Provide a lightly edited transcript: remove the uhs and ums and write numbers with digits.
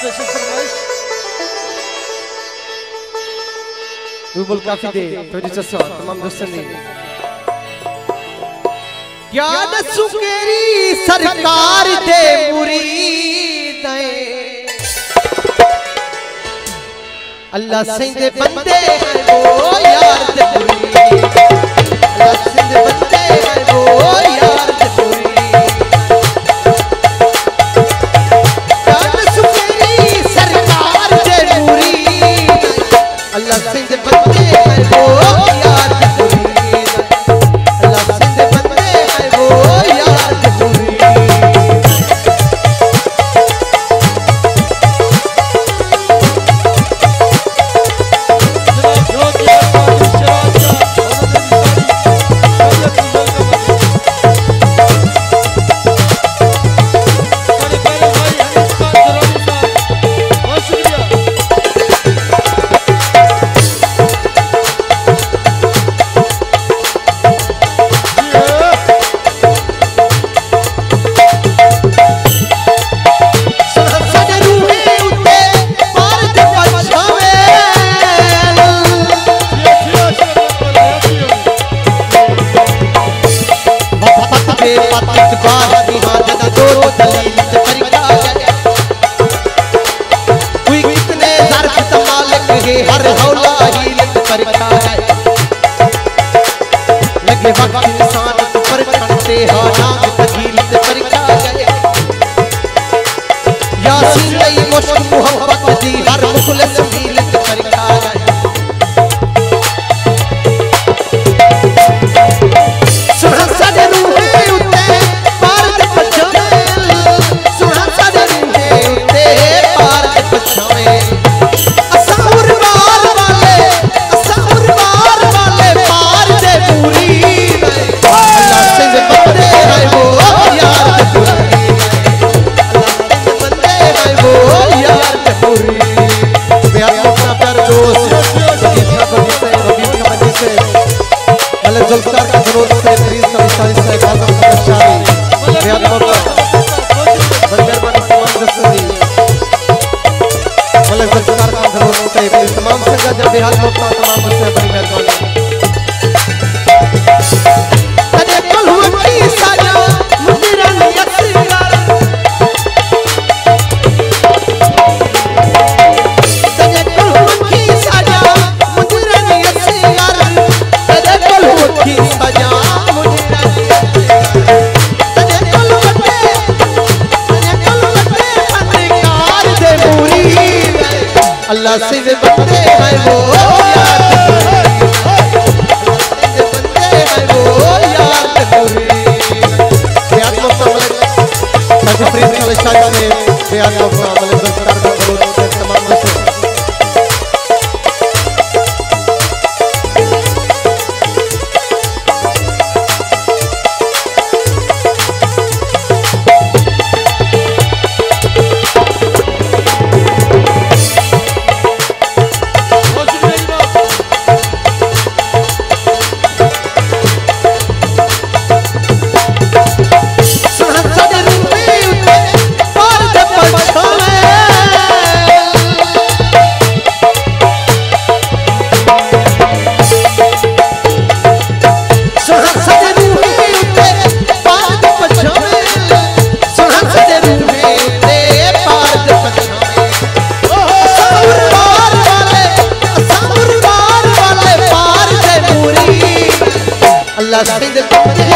बोल काफी दे तो जैसा तमाम दोस्तों ने क्या दसू केरी सरकार दे मुरीद अल्लाह सिंह बंदे हैं वो यार दे मुरीद अल्लाह सिंह बंदे हैं वो यार दे मुरीद क्या दसू केरी सरकार दे मुरीद अल्लाह सिंह बंदे हैं वो यार दे मुरीद अल्लाह सिंह बंदे हैं वो यार दे मुरीद हर हौला ही लग करता है लगे वक्त इंसान पर खड़ते हाँ नाम तकील पर क्या गए यासीन नई मुश्क मोहब्बत दी हर मुखलिस भी लग पर क्या गए सुना साडे रूहे उते पार दे पछावे सुना साडे रूहे उते पार दे पछावे जुल्फकार का जरूर से प्लीज का विस्तारित से बातों का शादी बेहद मौका बंदरबान तमाम दस्तरी मतलब जुल्फकार का जरूर से प्लीज तमाम संगत जब बेहद मौका तमाम से बड़ी मेहरबानी तने कल हुआ की साजा मुंदिरा नियत सिंगार तने कल हुआ की साजा मुंदिरा नियत सिंगार की सजा मुझे तने कल बटे फनकार दे मुरीद अल्लाह सिंह बंदे हैं वो यार दे बंदे हैं वो यार दे मुरीद बेहद मौका तजफरीद का विशाल से बेहद मौका जुल्फकार का जरूर से तमाम दोस्तों अल्लाह सिंह